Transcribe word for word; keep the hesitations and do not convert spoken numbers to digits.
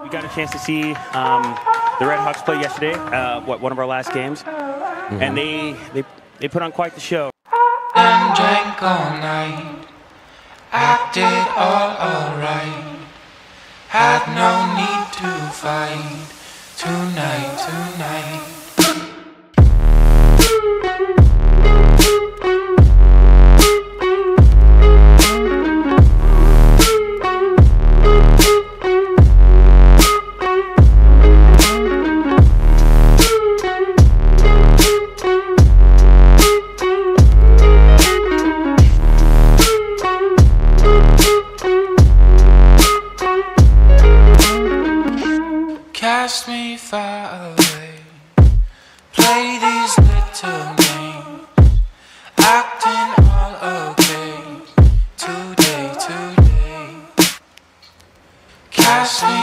We got a chance to see um, the Redhawks play yesterday, uh, what one of our last games, mm-hmm. and they, they they put on quite the show. And drank all night, acted all alright, had no need to fight tonight, tonight. Cast me far away, play these little games, acting all okay, today, today. Cast me